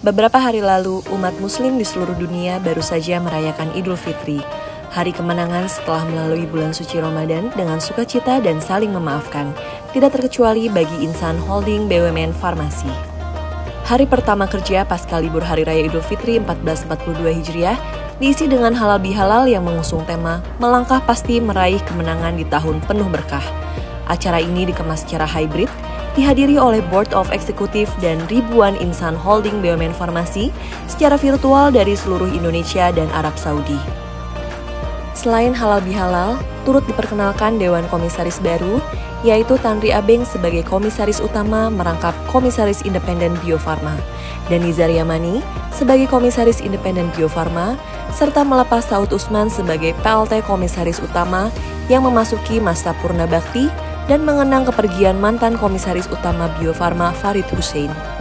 Beberapa hari lalu, umat muslim di seluruh dunia baru saja merayakan Idul Fitri, hari kemenangan setelah melalui bulan suci Ramadan dengan sukacita dan saling memaafkan, tidak terkecuali bagi Insan Holding BUMN Farmasi. Hari pertama kerja pasca libur Hari Raya Idul Fitri 1442 Hijriah diisi dengan halal bihalal yang mengusung tema melangkah pasti meraih kemenangan di tahun penuh berkah. Acara ini dikemas secara hybrid, dihadiri oleh Board of Executive dan ribuan insan holding BUMN Farmasi secara virtual dari seluruh Indonesia dan Arab Saudi. Selain halal bihalal, turut diperkenalkan Dewan Komisaris baru, yaitu Tanri Abeng sebagai Komisaris Utama merangkap Komisaris Independen Bio Farma, dan Nizar Yamani sebagai Komisaris Independen Bio Farma, serta melepas Saud Usman sebagai PLT Komisaris Utama yang memasuki masa purna bakti dan mengenang kepergian mantan Komisaris Utama Bio Farma Farid Hussein.